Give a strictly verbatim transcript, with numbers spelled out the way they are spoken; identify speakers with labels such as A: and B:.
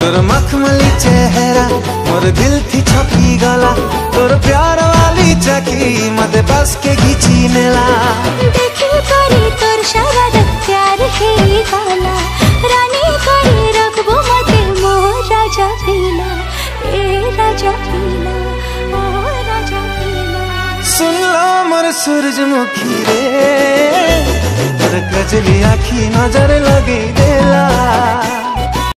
A: तोर मखमली चेहरा मोर दिल थी छपी गला, तोर प्यार वाली चकी मते बस के घिची नेला।
B: देखी करी तोर शरद प्यार ही वाला, रानी करी रखबो मते मोर राजा पीला, ए राजा पीला, ओ राजा पीला।
A: सुन लो मोर सूरजमुखी रे, तोर कजली आखी नजर लगी देला।